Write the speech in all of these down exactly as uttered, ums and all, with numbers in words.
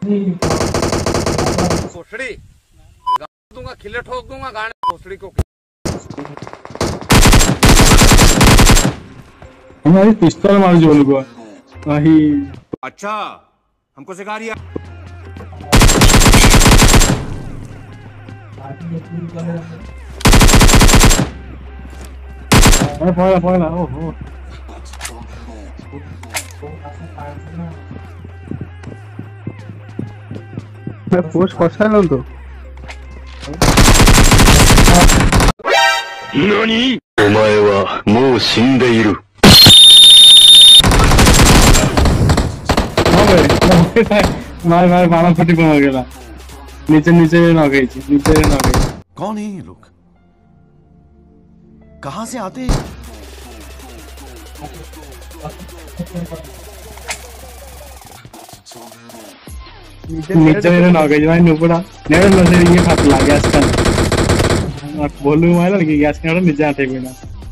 भोसड़ी दूंगा, खिले ठोक दूंगा गाने भोसड़ी को। हमारी पिस्तौल मार जो लोग वही। अच्छा हमको सिखा रही है। पकड़ा पकड़ा ओहो मैं पोस्ट पछा लो तो नानी ओमाए वा मो शिंदे इरु। मार मार बाणा फुटी पड़ गया नीचे नीचे ना गई नीचे ना गई। कौन है ये लोग, कहां से आते हैं? नीचे ना गई भाई नुपड़ा नेवर नसे ये हाथ लग गया इसका और बोलू मार लगी गैस के नीचे आते बिना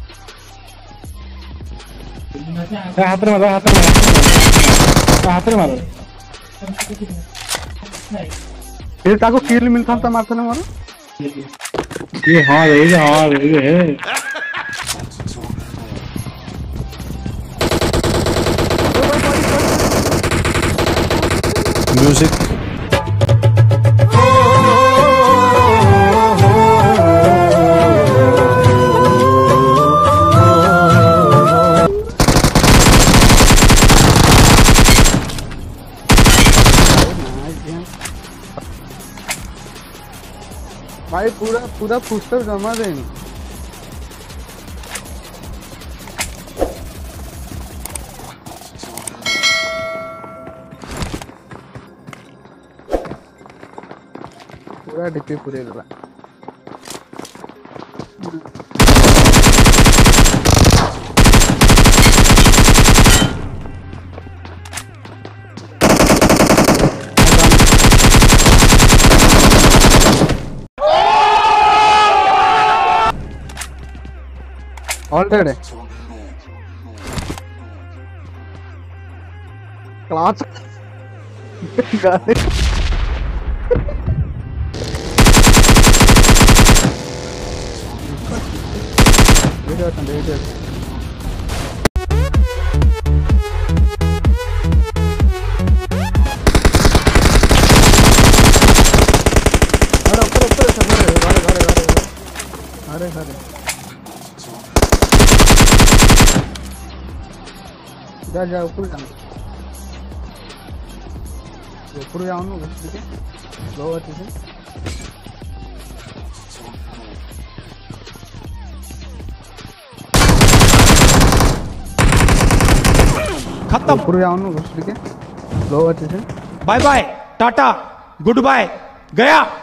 हाथ मारो हाथ मारो हाथ मारो फिर ताको किल मिलता था मारते ना मारो ये हां रे ये हां रे है म्यूजिक भाई पूरा पूरा पुस्तक जमा दें। पूरा डिपी पूरे लगा ऑलरेडी क्लास गाने वीडियो वीडियो अरे ऊपर ऊपर सब घरे घरे घरे घरे घरे जा जा ऊपर जाओ ऊपर जाओ ना ठीक है लो अच्छे से खत्म ऊपर जाओ ना ठीक है लो अच्छे से bye bye tata good bye गया।